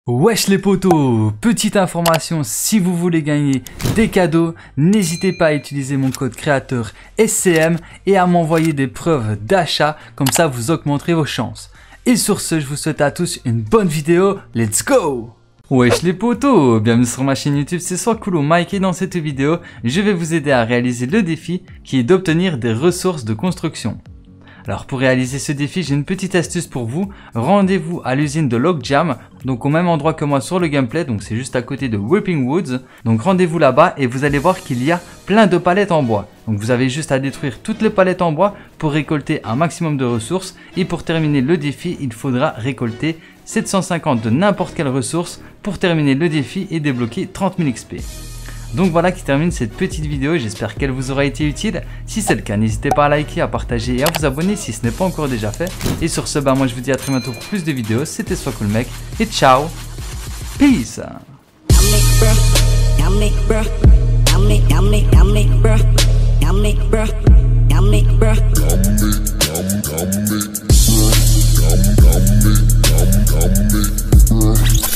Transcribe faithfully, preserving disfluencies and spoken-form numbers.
Wesh les potos, petite information, si vous voulez gagner des cadeaux, n'hésitez pas à utiliser mon code créateur S C M et à m'envoyer des preuves d'achat, comme ça vous augmenterez vos chances. Et sur ce, je vous souhaite à tous une bonne vidéo, let's go! Wesh les potos, bienvenue sur ma chaîne YouTube, c'est Swakulo Mike et dans cette vidéo, je vais vous aider à réaliser le défi qui est d'obtenir des ressources de construction. Alors pour réaliser ce défi, j'ai une petite astuce pour vous. Rendez-vous à l'usine de Logjam, donc au même endroit que moi sur le gameplay, donc c'est juste à côté de Weeping Woods. Donc rendez-vous là-bas et vous allez voir qu'il y a plein de palettes en bois. Donc vous avez juste à détruire toutes les palettes en bois pour récolter un maximum de ressources. Et pour terminer le défi, il faudra récolter sept cent cinquante de n'importe quelle ressource pour terminer le défi et débloquer trente mille X P. Donc voilà qui termine cette petite vidéo, j'espère qu'elle vous aura été utile. Si c'est le cas, n'hésitez pas à liker, à partager et à vous abonner si ce n'est pas encore déjà fait. Et sur ce, bah moi je vous dis à très bientôt pour plus de vidéos, c'était Swakulo Mike et ciao, peace. Yummy,